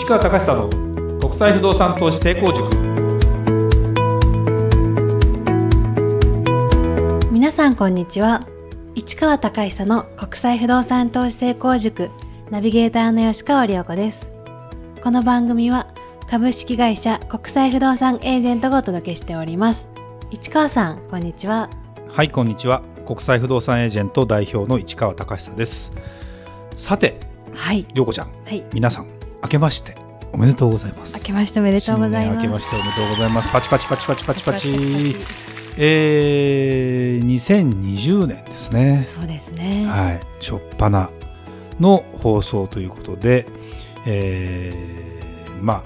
市川隆久の国際不動産投資成功塾。 皆さんこんにちは。市川隆久の国際不動産投資成功塾ナビゲーターの吉川良子です。この番組は株式会社国際不動産エージェントがお届けしております。市川さんこんにちは。 はい、こんにちは。国際不動産エージェント代表の市川隆久です。さて、はい、良子ちゃん、はい、皆さん明けましておめでとうございます。 明けましておめでとうございます。 明けましておめでとうございます。パチパチパチパチパチパチ。2020年ですね。 そうですね。 はい、初っ端の放送ということで、今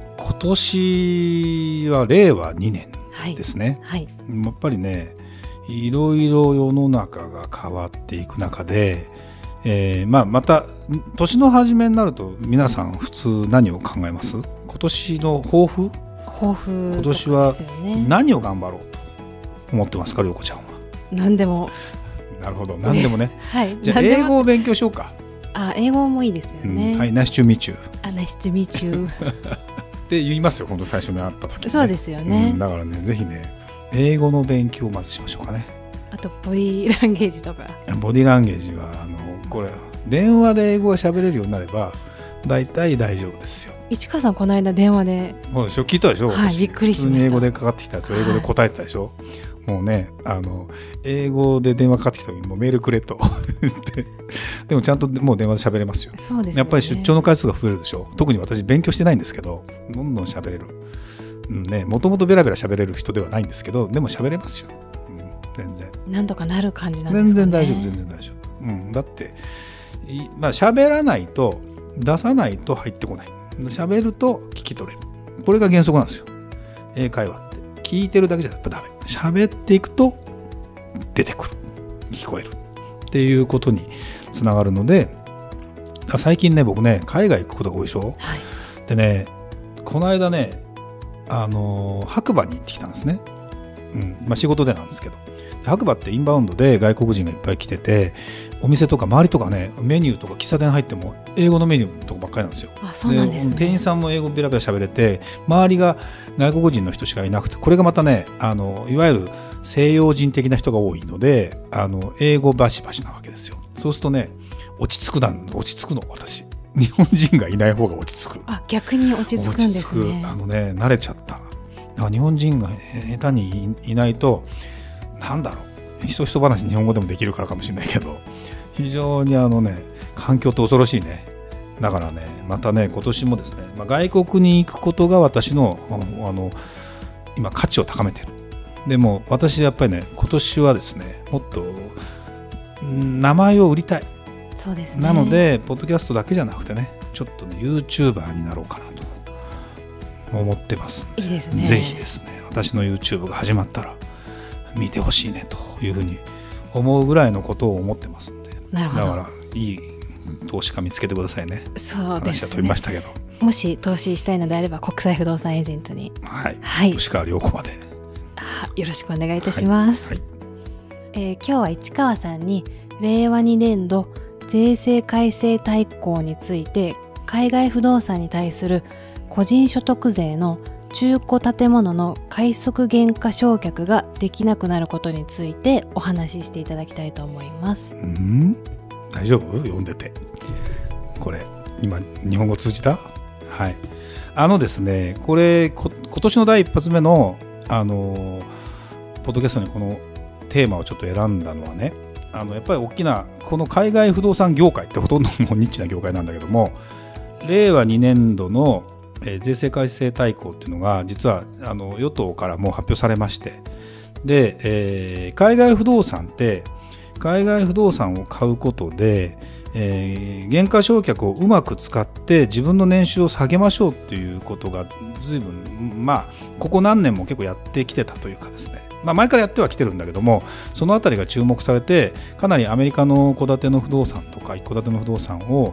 年は令和2年ですね。はいはい、やっぱりね、いろいろ世の中が変わっていく中で、また年の初めになると皆さん普通何を考えます？今年の抱負今年は何を頑張ろうと思ってますか、良子ちゃんは。 何でも。なるほど、何でもね。 はい、 じゃあ英語を勉強しようか。 英語もいいですよね。 はい、ナイスチューミーチュー。 ナイスチューミーチューって言いますよ、本当最初に会った時に、ね。 そうですよね。 だからね、ぜひね、英語の勉強をまずしましょうかね。 あとボディーランゲージとか。 ボディーランゲージはこれ電話で英語が喋れるようになれば大体大丈夫ですよ。 市川さんこの間電話で。 そうでしょ、聞いたでしょ。 はい、びっくりしました。 普通に英語でかかってきたやつを英語で答えたでしょ。はい、もうね、英語で電話かかってきた時にもうメールくれと言ってでもちゃんともう電話で喋れますよ。 そうですね。 やっぱり出張の回数が増えるでしょ。特に私勉強してないんですけど、どんどん喋れる。もともとベラベラ喋れる人ではないんですけど、でも喋れますよ。全然なんとかなる感じなんですかね。 全然大丈夫、全然大丈夫。だって喋らないと出さないと入ってこない。喋ると聞き取れる。これが原則なんですよ。英会話って聞いてるだけじゃやっぱダメ。喋っていくと出てくる、聞こえるっていうことにつながるので、最近ね、僕ね、海外行くことが多いでしょ。はい、でね、この間ね、白馬に行ってきたんですね。仕事でなんですけど、白馬ってインバウンドで外国人がいっぱい来てて、お店とか周りとかね、メニューとか喫茶店入っても英語のメニューとかばっかりなんですよ。 そうなんですね。 店員さんも英語ベラベラ喋れて、周りが外国人の人しかいなくて、これがまたね、いわゆる西洋人的な人が多いので、英語バシバシなわけですよ。そうするとね、落ち着くの私。日本人がいない方が落ち着く。 逆に落ち着くんですね。 慣れちゃった。日本人が下手にいないと、なんだろう、ひそひそ話日本語でもできるからかもしれないけど、非常に環境って恐ろしいね。だからね、またね、今年もですね、外国に行くことが私の今価値を高めてる。でも私やっぱりね、今年はですね、もっと名前を売りたい。 そうですね。 なのでポッドキャストだけじゃなくてね、ちょっとね YouTuber になろうかなと思ってます。 いいですね。 ぜひですね、私の YouTube が始まったら見てほしいねというふうに思うぐらいのことを思ってますんで。 なるほど。 だからいい投資家見つけてくださいね。 そうですね。 話は飛びましたけど、 もし投資したいのであれば国際不動産エージェントに、 吉川良子までよろしくお願いいたします。今日は市川さんに令和2年度税制改正大綱について、海外不動産に対する個人所得税の中古建物の快速減価償却ができなくなることについてお話ししていただきたいと思います。 大丈夫？読んでて。これ今日本語通じた？はい。ですね、これ今年の第一発目のポッドキャストにこのテーマをちょっと選んだのはね、やっぱり大きなこの海外不動産業界ってほとんどもうニッチな業界なんだけども、令和2年度の税制改正大綱っていうのが実は与党からもう発表されまして、で、海外不動産って海外不動産を買うことで、減価償却をうまく使って自分の年収を下げましょうっていうことが随分ここ何年も結構やってきてたというかですね、前からやってはきてるんだけども、そのあたりが注目されて、かなりアメリカの戸建ての不動産とか一戸建ての不動産を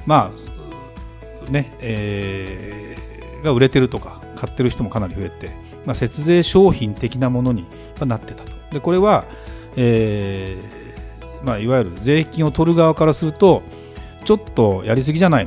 が売れてるとか買ってる人もかなり増えて、節税商品的なものになってたと。でこれは、いわゆる税金を取る側からするとちょっとやりすぎじゃないのと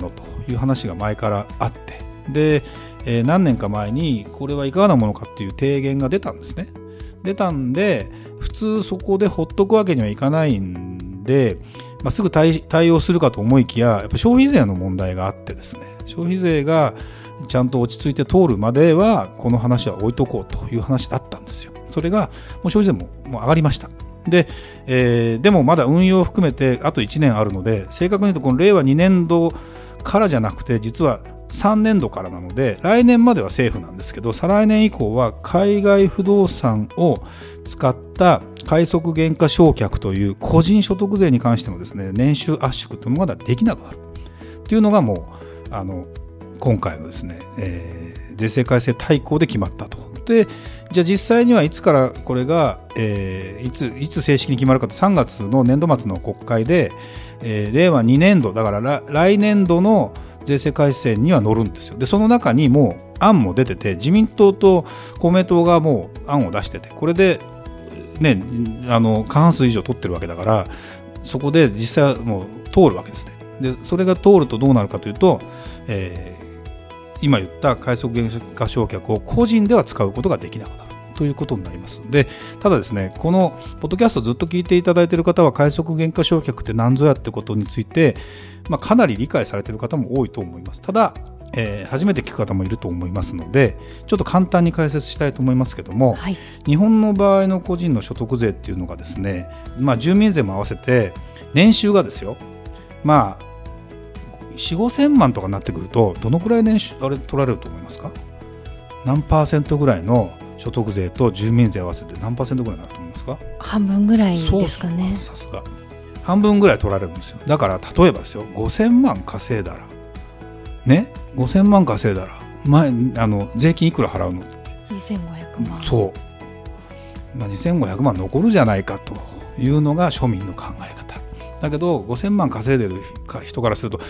いう話が前からあって、で、何年か前にこれはいかがなものかっていう提言が出たんですね。出たんで、普通そこでほっとくわけにはいかないんで、すぐ対応するかと思いきや、やっぱ消費税の問題があってですね、消費税がちゃんと落ち着いて通るまではこの話は置いとこうという話だったんですよ。それがもう消費税も上がりました。で、でもまだ運用を含めてあと1年あるので、正確に言うとこの令和2年度からじゃなくて実は3年度からなので、来年までは政府なんですけど、再来年以降は海外不動産を使った快速減価償却という個人所得税に関してもですね、年収圧縮というものができなくなるというのがもう今回のですね、税制改正大綱で決まったと。で、じゃあ実際にはいつからこれが、いつ正式に決まるかと、3月の年度末の国会で、令和2年度だから来年度の税制改正には載るんですよ。でその中にもう案も出てて、自民党と公明党がもう案を出してて、これでね、過半数以上取ってるわけだから、そこで実際はもう通るわけですね。でそれが通るとどうなるかというと、今言った快速減価償却を個人では使うことができなくなるということになります。でただですね、このポッドキャストずっと聞いていただいている方は、快速減価償却って何ぞやってことについて、かなり理解されている方も多いと思います。ただ、初めて聞く方もいると思いますので、ちょっと簡単に解説したいと思いますけども、はい、日本の場合の個人の所得税っていうのがですね、住民税も合わせて年収がですよ、4、5千万とかになってくると、どのくらい年収取られると思いますか？何パーセントぐらいの所得税と住民税合わせて何パーセントぐらいになると思いますか？ 半分ぐらいですかね。 さすが半分ぐらい取られるんですよ。だから例えばですよ、5000万稼いだらね、5000万稼いだら税金いくら払うのって 2500万。 そう、2500万残るじゃないかというのが庶民の考え方だけど、5000万稼いでる人からすると、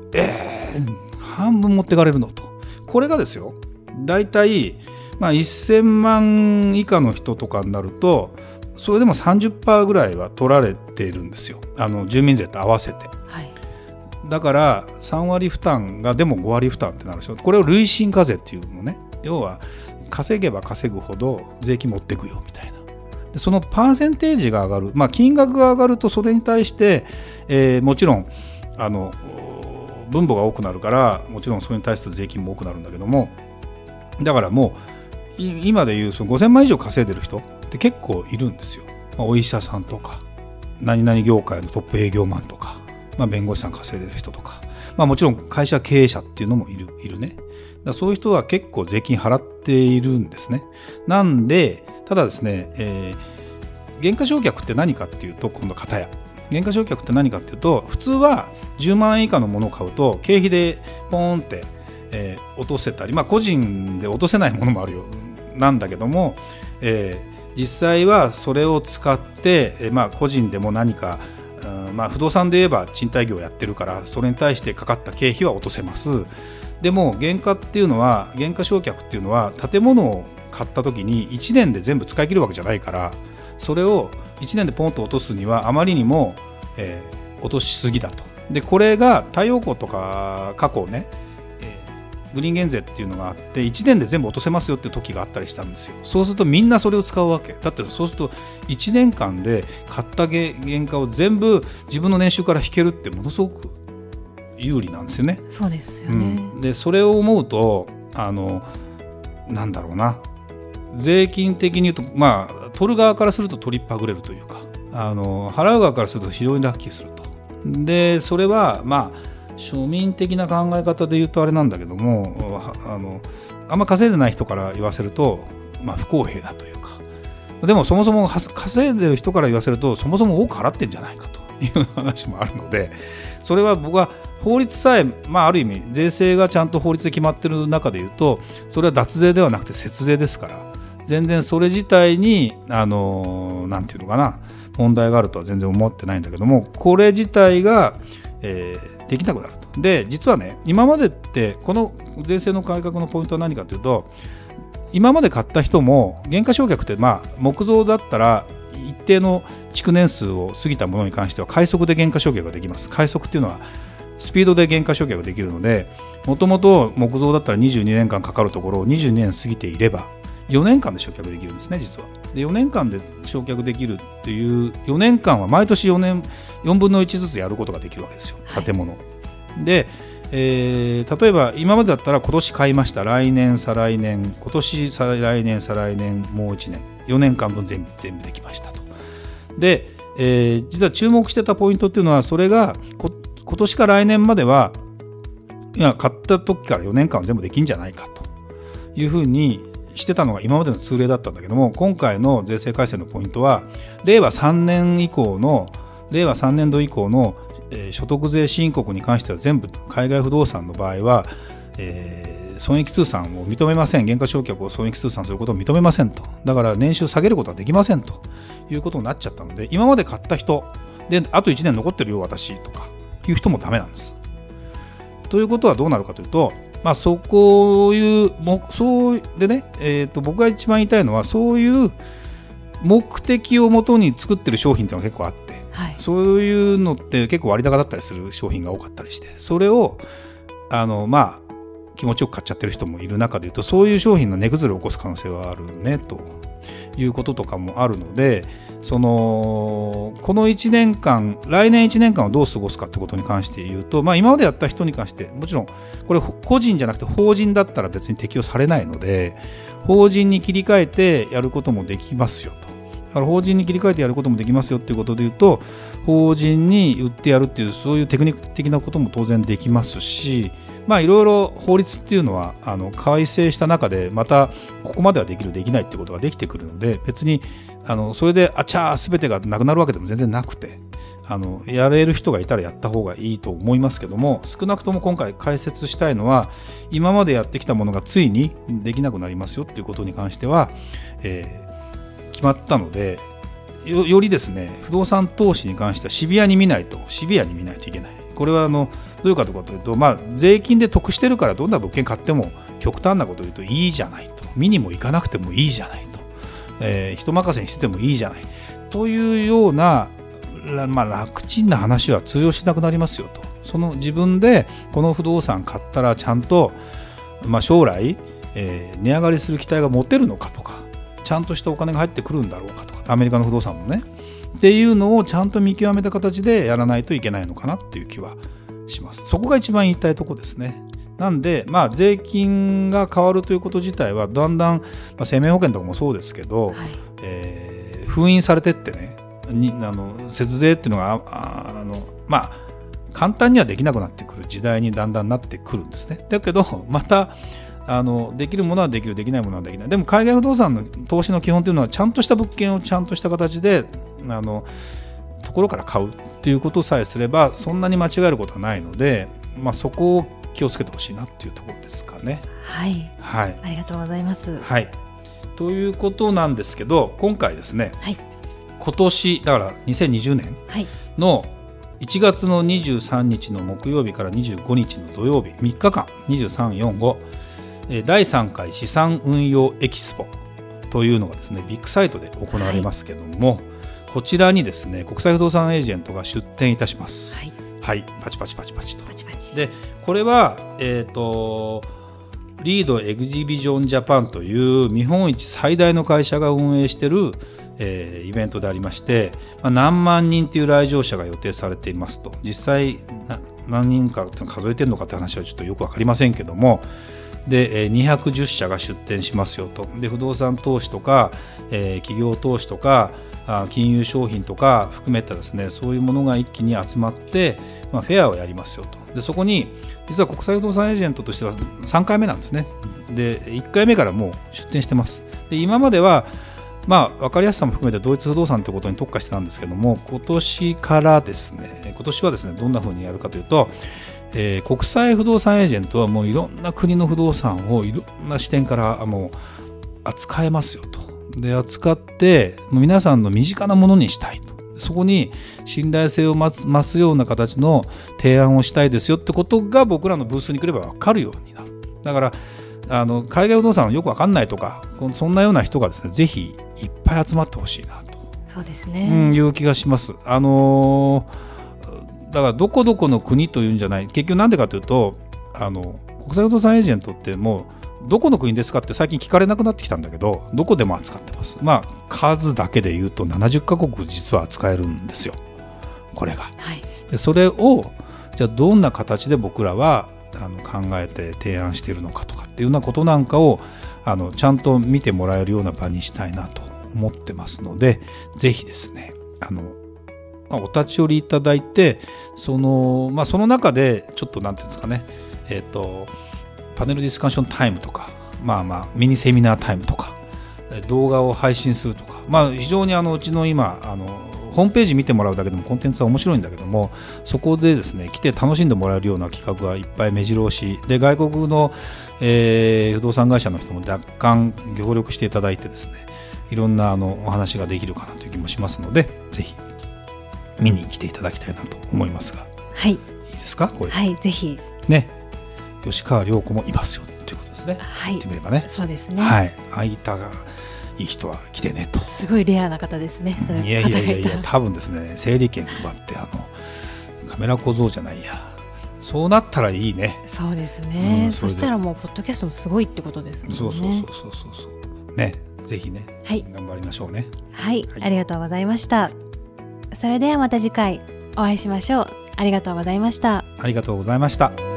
半分持ってかれるのと。これがですよ、だいたい1000万以下の人とかになると、それでも 30% ぐらいは取られているんですよ、住民税と合わせて、はい、だから3割負担がでも5割負担ってなるでしょ。これを累進課税っていうのね、要は稼げば稼ぐほど税金持ってくよみたいな。でそのパーセンテージが上がる、金額が上がるとそれに対して、もちろん分母が多くなるから、もちろんそれに対する税金も多くなるんだけども、だからもう今でいうその5000万以上稼いでる人って結構いるんですよ。お医者さんとか何々業界のトップ営業マンとか、弁護士さん稼いでる人とか、もちろん会社経営者っていうのもいるね。だそういう人は結構税金払っているんですね。なんでただですね、減価償却って何かっていうと、今度片や減価償却って何かっていうと、普通は10万円以下のものを買うと経費でポーンって、落とせたり、個人で落とせないものもあるよなんだけども、実際はそれを使って、個人でも何か、不動産で言えば賃貸業をやってるから、それに対してかかった経費は落とせます。でも減価償却っていうのは建物を買った時に1年で全部使い切るわけじゃないから、それを1年でポンと落とすにはあまりにも、落としすぎだと。でこれが太陽光とか過去ね、グリーン減税っていうのがあって、1年で全部落とせますよって時があったりしたんですよ。そうするとみんなそれを使うわけだって。そうすると1年間で買った原価を全部自分の年収から引けるって、ものすごく有利なんですよね。 そうですよね、 でそれを思うとなんだろうな、税金的に言うと、取る側からすると取りっぱぐれるというか、払う側からすると非常にラッキーすると。でそれは庶民的な考え方で言うとあれなんだけども、あんま稼いでない人から言わせると、不公平だというか、でもそもそも稼いでる人から言わせると、そもそも多く払ってんじゃないかという話もあるので、それは僕は法律さえ、ある意味税制がちゃんと法律で決まってる中で言うと、それは脱税ではなくて節税ですから、全然それ自体になんていうのかな、問題があるとは全然思ってないんだけども、これ自体が、できなくなると。で実はね、今までってこの税制の改革のポイントは何かというと、今まで買った人も減価償却って木造だったら一定の築年数を過ぎたものに関しては快速で減価償却ができます。快速っていうのはスピードで減価償却ができるので、もともと木造だったら22年間かかるところを22年過ぎていれば4年間で償却できるんですね、実は。で4年間で償却できるっていう4年間は毎年4分の1ずつやることができるわけですよ、建物、で、例えば今までだったら今年買いました、来年再来年、今年再来年再来年、もう1年、4年間分全部できましたと。で、実は注目してたポイントっていうのは、それが今年から来年までは買った時から4年間は全部できんじゃないかというふうにしてたのが今までの通例だったんだけども、今回の税制改正のポイントは令和3年度以降の所得税申告に関しては全部海外不動産の場合は、損益通算を認めません、減価償却を損益通算することを認めませんと、だから年収下げることはできませんということになっちゃったので、今まで買った人であと1年残ってるよ私とかいう人もダメなんです。ということはどうなるかというと、そうでね、僕が一番言いたいのは、そういう目的をもとに作ってる商品っていうのが結構あって、はい、そういうのって結構割高だったりする商品が多かったりして、それを気持ちよく買っちゃってる人もいる中でいうと、そういう商品の値崩れを起こす可能性はあるねということとかもあるので、この1年間、来年1年間をどう過ごすかってことに関して言うと、今までやった人に関して、もちろんこれ個人じゃなくて法人だったら別に適用されないので、法人に切り替えてやることもできますよと。だから法人に切り替えてやることもできますよっていうことで言うと、法人に売ってやるっていう、そういうテクニック的なことも当然できますし、いろいろ法律っていうのは改正した中でまたここまではできるできないってことができてくるので、別にそれで全てがなくなるわけでも全然なくて、やれる人がいたらやった方がいいと思いますけども、少なくとも今回解説したいのは、今までやってきたものがついにできなくなりますよっていうことに関しては、決まったので、よりですね、不動産投資に関してはシビアに見ないといけない。これはどういうかというと、税金で得してるからどんな物件買っても極端なことを言うといいじゃないと、見にも行かなくてもいいじゃないと、人任せにしててもいいじゃないというような、楽ちんな話は通用しなくなりますよと。自分でこの不動産買ったらちゃんと、将来、値上がりする期待が持てるのかとか、ちゃんとしたお金が入ってくるんだろうかとか、アメリカの不動産もねっていうのをちゃんと見極めた形でやらないといけないのかなっていう気はします。そこが一番言いたいところですね。なんで、税金が変わるということ自体はだんだん、生命保険とかもそうですけど、封印されてってね、節税っていうのが簡単にはできなくなってくる時代にだんだんなってくるんですね。だけどまたできるものはできる、できないものはできない。でも海外不動産の投資の基本というのは、ちゃんとした物件をちゃんとした形でところから買うっていうことさえすれば、そんなに間違えることはないので、そこを気をつけてほしいなっていうところですかね。 はい、はい、ありがとうございます。 はい、ということなんですけど、今回ですね、今年だから2020年の1月の23日の木曜日から25日の土曜日、3日間23、4、5第3回資産運用エキスポというのがですね、ビッグサイトで行われますけども、こちらにですね、国際不動産エージェントが出展いたします。はい、パチパチパチパチと。で、これはリードエグジビジョンジャパンという日本一最大の会社が運営しているイベントでありまして、何万人という来場者が予定されていますと。実際何人か数えてるのかって話はちょっとよく分かりませんけども、で210社が出展しますよと。で、不動産投資とか、企業投資とか金融商品とか含めたですね、そういうものが一気に集まって、フェアをやりますよと。で、そこに実は国際不動産エージェントとしては3回目なんですね。で、1回目からもう出展してます。で、今までは分かりやすさも含めてドイツ不動産ということに特化してたんですけども、今年はですね、どんな風にやるかというと、国際不動産エージェントはもういろんな国の不動産をいろんな視点からもう扱えますよと。で、扱って皆さんの身近なものにしたいと。そこに信頼性を増すような形の提案をしたいですよってことが僕らのブースに来れば分かるようになる。だから海外不動産はよく分かんないとか、そんなような人がですね、ぜひいっぱい集まってほしいなと。 そうですね、 いう気がします。だだからどこどこの国というんじゃない、結局なんでかというと国際不動産エージェントってもうどこの国ですかって最近聞かれなくなってきたんだけど、どこでも扱ってます。数だけで言うと70カ国実は扱えるんですよ、これが。でそれをじゃあどんな形で僕らは考えて提案しているのかとかっていうようなことなんかをちゃんと見てもらえるような場にしたいなと思ってますので、ぜひですねお立ち寄りいただいて、その中でちょっとなんていうんですかね、パネルディスカッションタイムとか、ミニセミナータイムとか動画を配信するとか、非常にうちの今ホームページ見てもらうだけでもコンテンツは面白いんだけども、そこでですね来て楽しんでもらえるような企画がいっぱい目白押しで、外国の、不動産会社の人も若干協力していただいてですね、いろんなお話ができるかなという気もしますので、ぜひ見に来ていただきたいなと思いますが、いいですかこれ。 ぜひね、吉川涼子もいますよということですね。言ってみればね。 そうですね。 会いたがいい人は来てねと。すごいレアな方ですね。 いや多分ですね、整理券配ってカメラ小僧じゃないや、そうなったらいいね。そうですね、そしたらもうポッドキャストもすごいってことですもんね。そうね、ぜひね、頑張りましょうね。ありがとうございました。それではまた次回お会いしましょう。ありがとうございました。ありがとうございました。